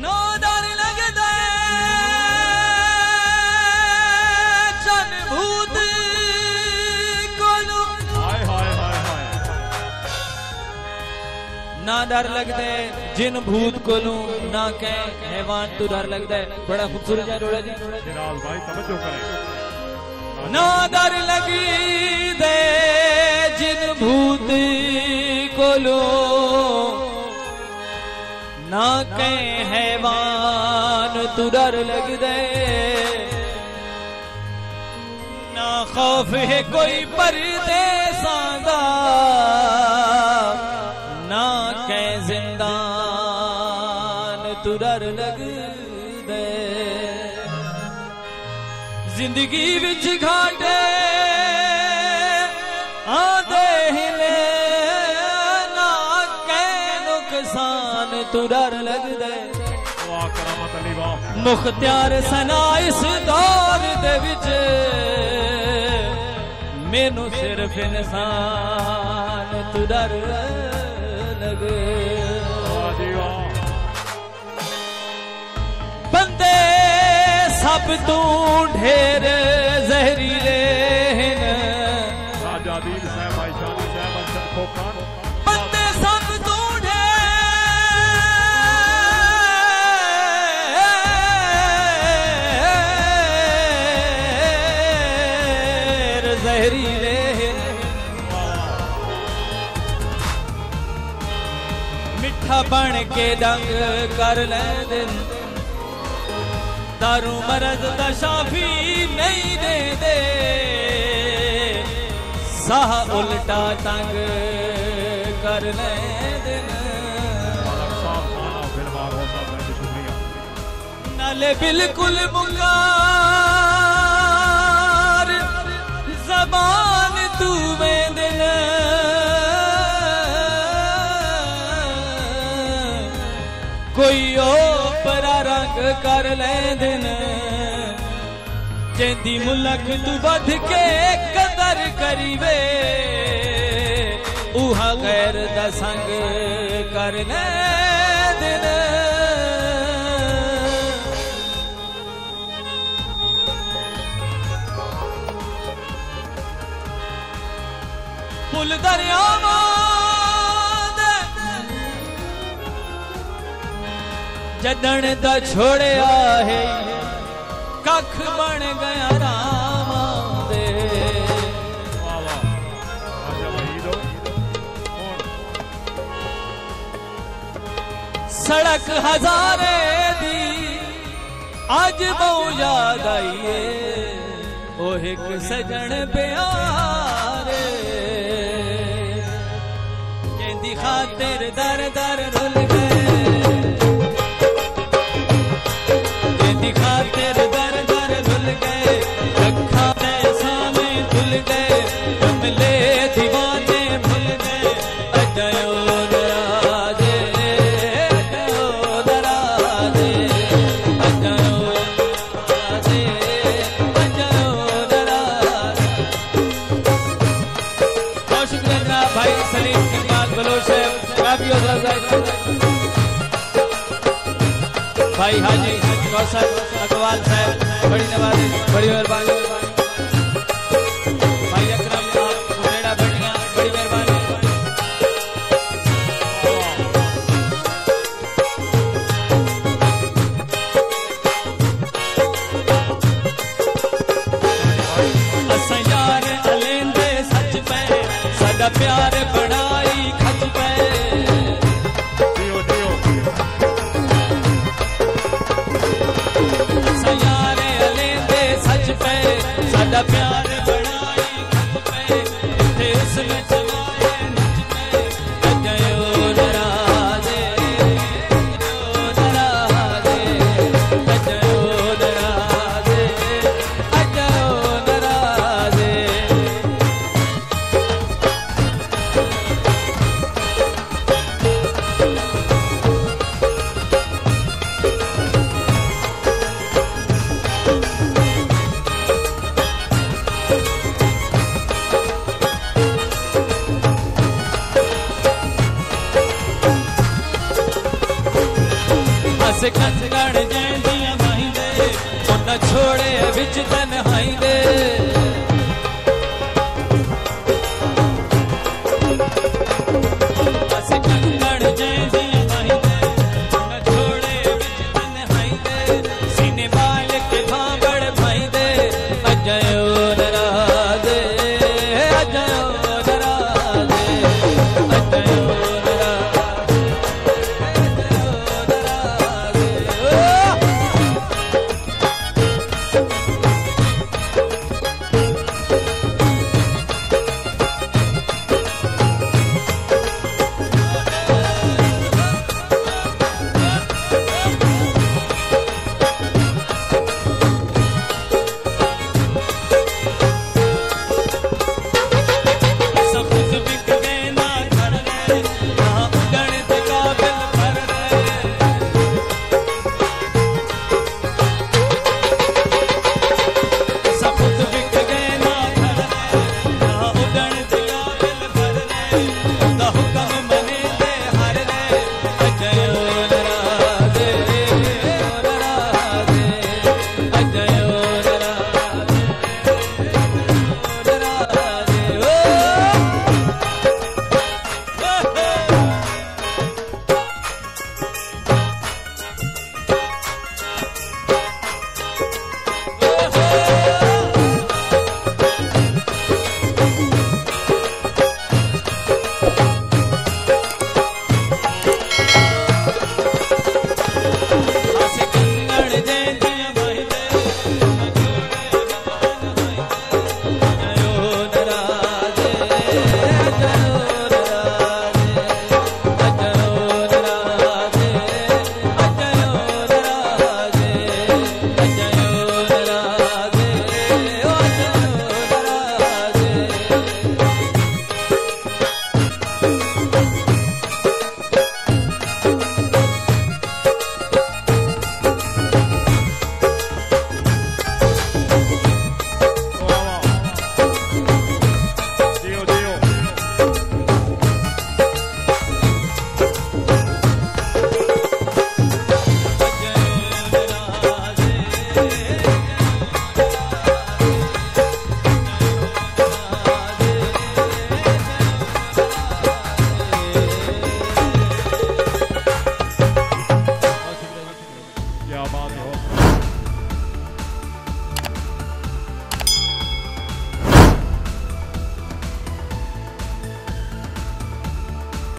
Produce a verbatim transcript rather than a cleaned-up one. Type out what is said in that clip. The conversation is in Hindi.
ना डर लगदा चन भूत कोलू हाय हाय हाय हाय ना डर लगदा जिन भूत कोलू ना कह हैवान तो डर लगदा है। बड़ा खूबसूरत है रोड़ा जी। जनाब भाई तवज्जो करें। ना डर लगी दे जिन भूत कोलू ना कह हैवान तू डर लगदे ना खौफ है कोई परदेसां दा ना कह जिंदान तू डर लगदे जिंदगी विच घाटे आंदे हिले ना कह नुकसान तू डर लगदे वाह करामत अली वाह मुख्तियार सना इस दौर दे विच मैनू सिर्फ इंसान तू डर लगे वाह जी वाह बंदे सब तू ढेर जहरीले राजा दीन साहब भाई शादी साहब अरशद खोखान बंदे सब तू ढेर जहरीले मिठा बन के डंग कर ले दिन दारू मरद दा शाफी नहीं दे दे साह उल्टा तंग कर ले दिन नाले बिल्कुल मुकार जबान तू में दिन कोई ओ परा रंग कर ले दिन जेंदी मुलक तू बध के कदर करीवे उहा गैर दा संग कर ले दिन पुल दरियावां जदन दा छोड़िया है कख बन गया रामा दे सड़क हजारे दी आज बहु याद आईए ओ एक सजन प्यारे जिंदी खातिर दर दर रुल गए खातिर दर दर धुल गए रखा सामे धुल गए कमले दीवाने भूल गए अजयो दराजे अजयो दराजे अजयो दराजे अजयो दराजे बहुत शुक्रिया भाई सलीम इकबाल बलोच काफी भाई हाजी कौसर अग्रवाल साहब बड़ी नवाजी बड़ी मेहरबानी भाई अकरम मुरेड़ा बढ़िया बड़ी मेहरबानी असा यार अलेंदे सच पे साडा प्यार बनाई खच पे साडा प्यार बनाई पे थे उसमें चवाए नच पे अजयो दराजे अजयो दराजे अजयो दराजे अजयो दराजे सिकंदर जैन दिया माही दे उन छोड़े विच तन्हाई दे